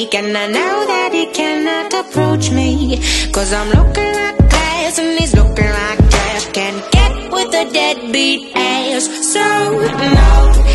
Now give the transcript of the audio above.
weak, and I know that he cannot approach me, 'cause I'm looking like glass and he's looking like trash. Can't get with a deadbeat ass. So no,